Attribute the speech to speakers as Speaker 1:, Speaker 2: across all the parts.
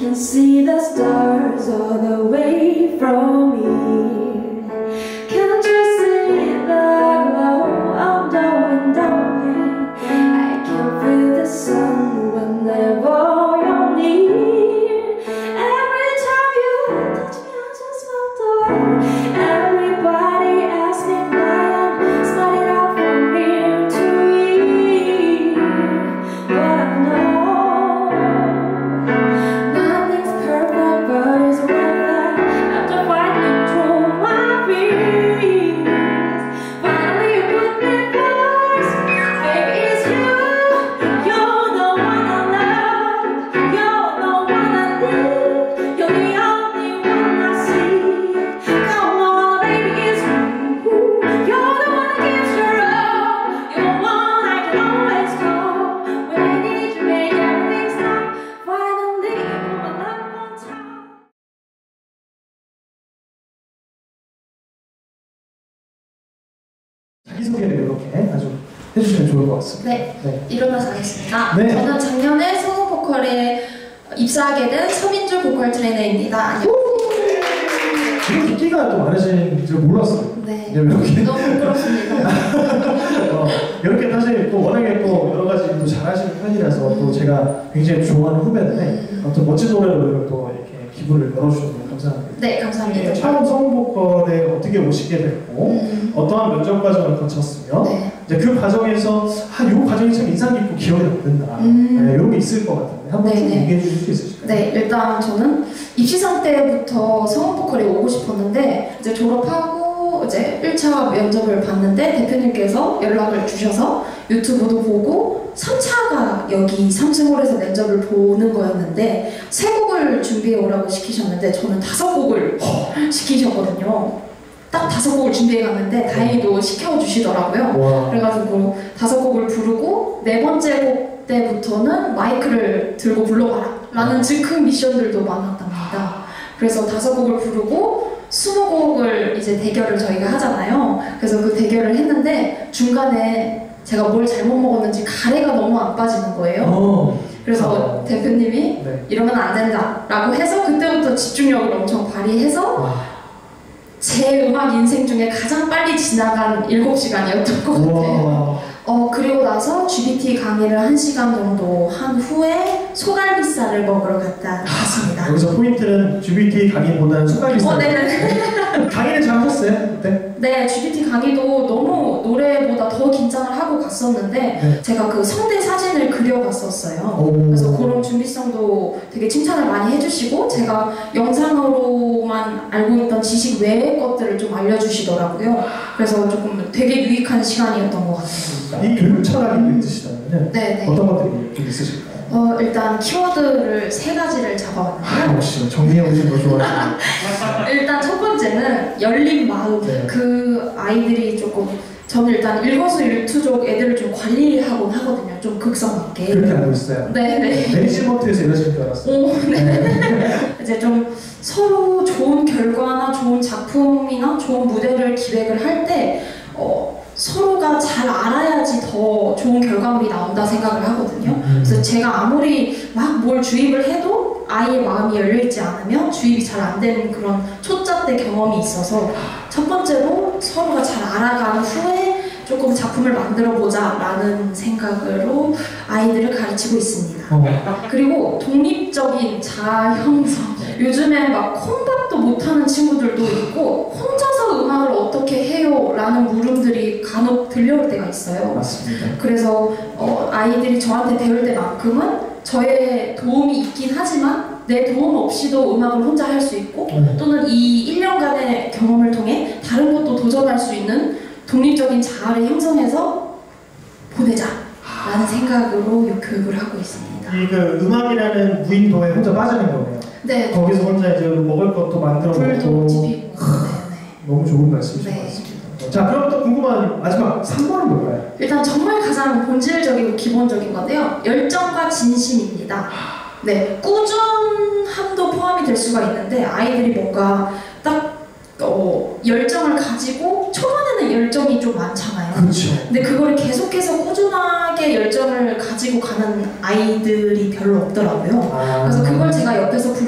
Speaker 1: can see the stars all the way from here. Can't you see the glow of the window pane? I can feel the sun whenever you're near. Every time you touch me, I just melt away. Everybody asks me why I'm starting out from here to here, but I know nothing's perfect, but it's worth it. After fighting through my fears, finally you put me first. Baby, it's you. You're the one I love. You're the one I need. You're the only one I see. Come on, baby, it's you. You're the one that gives your all. You're the one I can always call when I need you. Make everything stop. Finally, you put my love on top.
Speaker 2: 자기소개를 이렇게 아주 해주시면 좋을 것 같습니다.
Speaker 3: 네,
Speaker 2: 네.
Speaker 3: 일어나서 하겠습니다.
Speaker 2: 네.
Speaker 3: 저는 작년에 성우 보컬에 입사하게 된 서민주 보컬 트레이너입니다. 안녕하세요.
Speaker 2: 이렇게 인기가 또 많으신 줄 몰랐어요.
Speaker 3: 네,
Speaker 2: 이렇게
Speaker 3: 너무 부끄럽습니다.
Speaker 2: 이렇게 사실 또 워낙에 또 여러 가지 또 잘하시는 편이라서 또 제가 굉장히 좋아하는 후배인데 또 멋진 노래로 또 이렇게 기분을 열어주셔서 감사합니다.
Speaker 3: 네, 감사합니다.
Speaker 2: 처음 성우 보컬에 어떻게 오시게 됐고 어떠한 면접 과정을 거쳤으며
Speaker 3: 네.
Speaker 2: 이제 그 과정에서 이 과정이 참 인상 깊고 기억에 남는다. 네, 이런 게 있을 것 같은데 한번 좀
Speaker 3: 네네.
Speaker 2: 얘기해 주실 수 있으실까요?
Speaker 3: 네, 일단 저는 입시생 때부터 성우 보컬에 오고 싶었는데 이제 졸업하고 이제 1차 면접을 봤는데 대표님께서 연락을 주셔서 유튜브도 보고 3차가 여기 삼승홀에서 면접을 보는 거였는데 3곡을 준비해 오라고 시키셨는데 저는 5곡을 시키셨거든요. 딱 5곡을 준비해 갔는데 다행히도 시켜주시더라고요.
Speaker 2: 와.
Speaker 3: 그래가지고 5곡을 부르고 4번째 곡 때부터는 마이크를 들고 불러봐라 라는 즉흥 미션들도 많았답니다. 그래서 5곡을 부르고 20곡을 이제 대결을 저희가 하잖아요. 그래서 그 대결을 했는데 중간에 제가 뭘 잘못 먹었는지 가래가 너무 안 빠지는 거예요. 그래서 대표님이
Speaker 2: 네.
Speaker 3: 이러면 안 된다 라고 해서 그때부터 집중력을 엄청 발휘해서 제 음악 인생 중에 가장 빨리 지나간 7시간이었던 것 같아요. 그리고 나서 GBT 강의를 1시간 정도 한 후에 소갈비살을 먹으러 갔다 왔습니다.
Speaker 2: 여기서 포인트는 GBT 강의보다는 소갈비살.
Speaker 3: 네네.
Speaker 2: 강의는 잘 하셨어요? 그때?
Speaker 3: 네, GBT 강의도 너무 노래보다 더 긴장을 하고 갔었는데
Speaker 2: 네.
Speaker 3: 제가 그 성대 사진을 그려봤었어요. 그래서 그런 준비성도 되게 칭찬을 많이 해주시고 제가 영상으로만 알고 있던 지식 외의 것들을 좀 알려주시더라고요. 그래서 조금 되게 유익한 시간이었던 것 같아요.
Speaker 2: 이 교육 철학이 있으시다면
Speaker 3: 네네.
Speaker 2: 어떤 것들이 좀 있으실까요?
Speaker 3: 일단 키워드를 3가지를 잡아왔는데요.
Speaker 2: 역시 정리해 오신 거 좋아하시네요.
Speaker 3: 일단 첫 번째는 열린 마음.
Speaker 2: 네.
Speaker 3: 그 아이들이 조금 저는 일단 일거수일투족 애들을 좀 관리하곤 하거든요. 좀 극성맞게.
Speaker 2: 그렇게 알고 있어요.
Speaker 3: 네네.
Speaker 2: 매니지먼트에서 이러실 줄 알았어요.
Speaker 3: 오, 네. 이제 좀 서로 좋은 결과나 좋은 작품이나 좋은 무대를 기획을 할 때 서로가 잘 알아야지 더 좋은 결과물이 나온다 생각을 하거든요. 그래서 제가 아무리 막 뭘 주입을 해도 아이의 마음이 열려있지 않으면 주입이 잘 안 되는 그런 초짜때 경험이 있어서 첫 번째로 서로가 잘 알아간 후에 조금 작품을 만들어보자 라는 생각으로 아이들을 가르치고 있습니다. 그리고 독립적인 자아 형성. 요즘에 막 콩밥도 못하는 친구들도 있고 혼자서 음악을 어떻게 해요? 라는 물음들이 간혹 들려올 때가 있어요.
Speaker 2: 맞습니다.
Speaker 3: 그래서 아이들이 저한테 배울 때만큼은 저의 도움이 있긴 하지만 내 도움 없이도 음악을 혼자 할 수 있고 또는 이 1년간의 경험을 통해 다른 것도 도전할 수 있는 독립적인 자아를 형성해서 보내자 라는 생각으로 이 교육을 하고 있습니다.
Speaker 2: 이 그 음악이라는 무인도에 혼자 빠지는 거네요.
Speaker 3: 네.
Speaker 2: 거기서 혼자 이제 먹을 것도 만들어
Speaker 3: 불도
Speaker 2: 먹고.
Speaker 3: 지피고.
Speaker 2: 너무 좋은 말씀이신 것
Speaker 3: 네.
Speaker 2: 같습니다. 자, 그럼 또 궁금한 마지막 3번은 뭘까요?
Speaker 3: 일단 정말 가장 본질적이고 기본적인 건데요. 열정과 진심입니다. 네, 꾸준함도 포함이 될 수가 있는데 아이들이 뭔가 딱 열정을 가지고 초반에는 열정이 좀 많잖아요.
Speaker 2: 그렇죠.
Speaker 3: 근데 그거를 계속해서 꾸준하게 열정을 가지고 가는 아이들이 별로 없더라고요. 그래서 그걸 제가 옆에서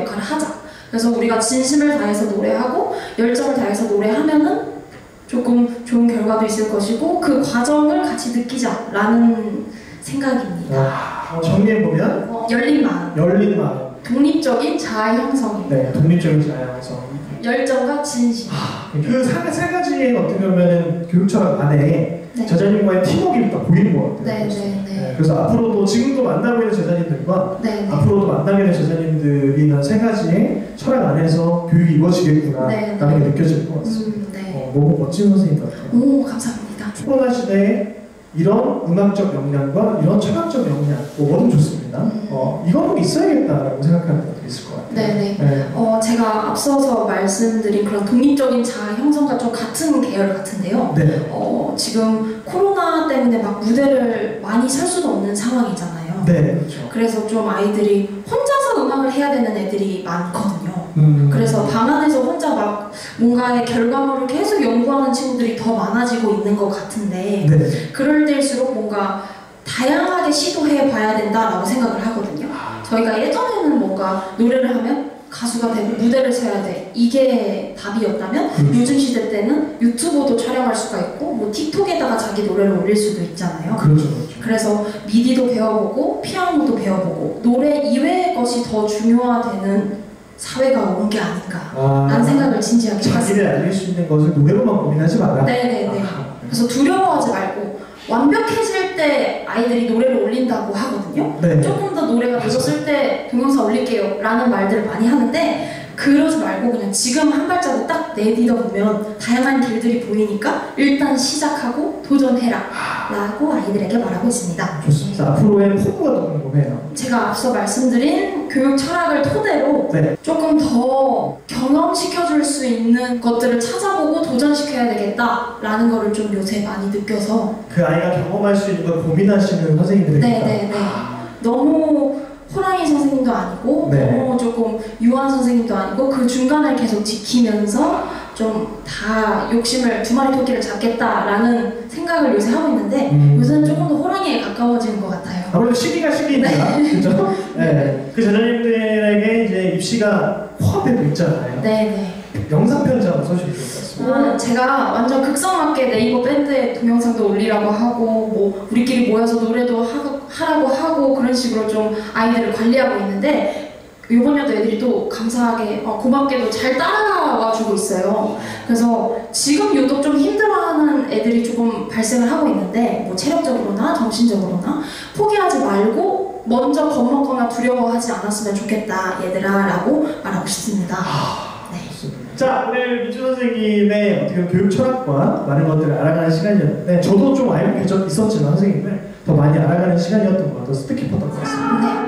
Speaker 3: 역할을 하자. 그래서 우리가 진심을 다해서 노래하고 열정을 다해서 노래하면은 조금 좋은 결과도 있을 것이고 그 과정을 같이 느끼자라는 생각입니다.
Speaker 2: 정리해보면
Speaker 3: 열린 마음,
Speaker 2: 열린 마음,
Speaker 3: 독립적인 자아 형성입니다.
Speaker 2: 네, 독립적인 자아 형성,
Speaker 3: 열정과 진심.
Speaker 2: 그 세 가지의 어떻게 보면 교육 철학 안에
Speaker 3: 네.
Speaker 2: 제자님과의 팀워크가 딱 보이는 것 같아요.
Speaker 3: 네.
Speaker 2: 그래서 앞으로도 지금도 만나고 있는 제자님들과
Speaker 3: 네.
Speaker 2: 앞으로도 만나게 될 제자님들이 이런 세 가지의 철학 안에서 교육이 이루어지겠구나
Speaker 3: 네.
Speaker 2: 라는 게 느껴질 것 같습니다.
Speaker 3: 네.
Speaker 2: 너무 멋진 선생님 같아요.
Speaker 3: 오, 감사합니다.
Speaker 2: 코로나 시대에 이런 음악적 역량과 이런 철학적 역량 뭐든 좋습니다. 이거는 있어야겠다라고 생각하는 분들이 있을 것 같아요.
Speaker 3: 네네.
Speaker 2: 네.
Speaker 3: 제가 앞서서 말씀드린 그런 독립적인 자아 형성과 좀 같은 계열 같은데요.
Speaker 2: 네.
Speaker 3: 지금 코로나 때문에 막 무대를 많이 설 수도 없는 상황이잖아요.
Speaker 2: 네, 그렇죠.
Speaker 3: 그래서 좀 아이들이 혼자서 음악을 해야 되는 애들이 많거든요. 그래서 방 안에서 혼자 막 뭔가의 결과물을 계속 연구하는 친구들이 더 많아지고 있는 것 같은데
Speaker 2: 네.
Speaker 3: 그럴 때일수록 뭔가 다양하게 시도해 봐야 된다라고 생각을 하거든요. 저희가 예전에는 뭔가 노래를 하면 가수가 되고 무대를 서야 돼 이게 답이었다면 요즘 시대 때는 유튜브도 촬영할 수가 있고 뭐 틱톡에다가 자기 노래를 올릴 수도 있잖아요.
Speaker 2: 그렇죠.
Speaker 3: 그래서 미디도 배워보고 피아노도 배워보고 노래 이외의 것이 더 중요화되는 사회가 온 게 아닌가라는 생각을 진지하게
Speaker 2: 자기를
Speaker 3: 해봤습니다.
Speaker 2: 알릴 수 있는 것을 노래로만 고민하지 마라.
Speaker 3: 네네네. 그래서 두려워하지 말고 완벽해질 때 아이들이 노래를 올린다고 하거든요.
Speaker 2: 네.
Speaker 3: 조금 더 노래가 늦었을 때 동영상 올릴게요 라는 말들을 많이 하는데 그러지 말고 그냥 지금 한 발자국 딱 내디뎌 보면 다양한 길들이 보이니까 일단 시작하고 도전해라 라고 아이들에게 말하고 있습니다.
Speaker 2: 좋습니다. 앞으로의 포부가 더 궁금해요.
Speaker 3: 제가 앞서 말씀드린 교육 철학을 토대로
Speaker 2: 네.
Speaker 3: 조금 더 경험시켜줄 수 있는 것들을 찾아보고 도전시켜야 되겠다라는 거를 좀 요새 많이 느껴서
Speaker 2: 그 아이가 경험할 수 있는 걸 고민하시는 선생님들이 있다.
Speaker 3: 네네네. 너무 호랑이 선생님도 아니고
Speaker 2: 네.
Speaker 3: 너무 조금 유한 선생님도 아니고 그 중간을 계속 지키면서 좀 다 욕심을 두 마리 토끼를 잡겠다라는 생각을 요새 하고 있는데 요새는 조금 더 호랑이에 가까워지는 것 같아요.
Speaker 2: 아무래도 시기가 시기니까 그렇죠? 네. 그 제자님들에게 이제 입시가 코앞에 있잖아요.
Speaker 3: 네네.
Speaker 2: 영상 편지 한번 써주시면 좋을 것 같습니다.
Speaker 3: 제가 완전 극성맞게 네이버 밴드에 동영상도 올리라고 하고 뭐 우리끼리 모여서 노래도 하라고 하고 그런 식으로 좀 아이들을 관리하고 있는데 이번 연도 애들이 또 감사하게 고맙게도 잘 따라와주고 있어요. 그래서 지금 유독 좀 힘들어하는 애들이 조금 발생을 하고 있는데 뭐 체력적으로나 정신적으로나 포기하지 말고 먼저 겁먹거나 두려워하지 않았으면 좋겠다 얘들아 라고 말하고 싶습니다. 네.
Speaker 2: 자, 오늘 민주 선생님의 어떻게 보면 교육 철학과 많은 것들을 알아가는 시간이었는데 저도 좀 알고 있었지만 선생님을 더 많이 알아가는 시간이었던 것 같아서 뜻깊었던 것 같습니다.
Speaker 3: 네.